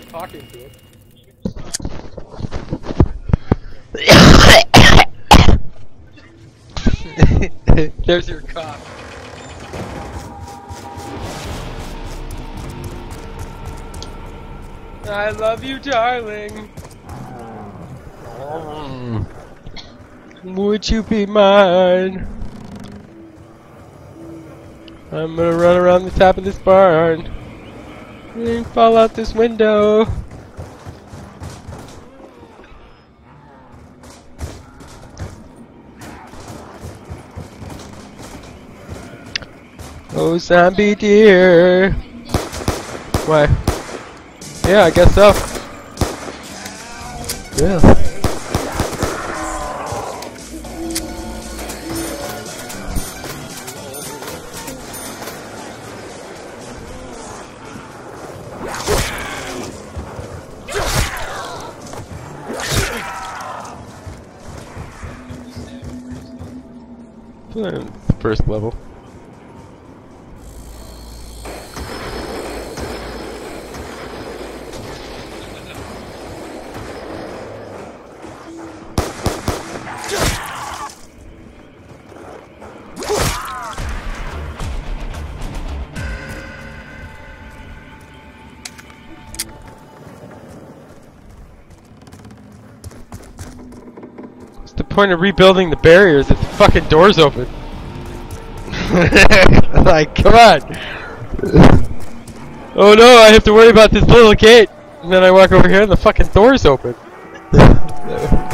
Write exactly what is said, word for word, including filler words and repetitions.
talking to it. There's your cop. I love you, darling. Would you be mine? I'm gonna run around the top of this barn and fall out this window. Oh, zombie dear. Why? Yeah, I guess so. Yeah. First level. What's the point of rebuilding the barriers if the fucking door's open? Like, come on! Oh no, I have to worry about this little gate! And then I walk over here and the fucking door's open.